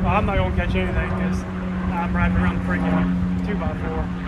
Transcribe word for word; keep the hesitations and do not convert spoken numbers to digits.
Well, I'm not gonna catch anything because I'm riding around the freaking two by four.